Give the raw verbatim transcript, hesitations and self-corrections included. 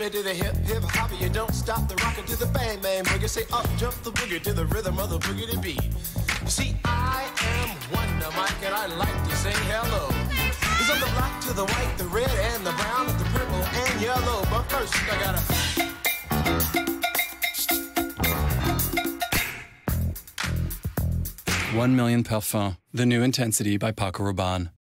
me to the hip, hip, hop, you don't stop the rocket to the bang, bang, boogie. Say up, jump the boogie to the rhythm of the boogie to beat. You see, I am Wonder Mike, and I like to say hello. It's on the black to the white, the red and the brown, and the purple and yellow. But first, I gotta. One Million Parfum, the new Intensity by Paco Rabanne.